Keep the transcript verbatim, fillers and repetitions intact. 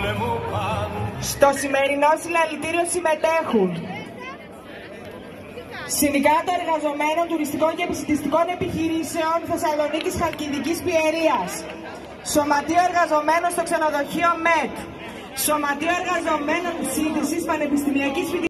Στο σημερινό συλλαλητήριο συμμετέχουν Συνδικάτο Εργαζομένων Τουριστικών και Επισιτιστικών Επιχειρήσεων Θεσσαλονίκης Χαλκιδικής Πιερίας, Σωματείο Εργαζομένων στο Ξενοδοχείο ΜΕΤ, Σωματείο Εργαζομένων Σύνδεσης Πανεπιστημιακής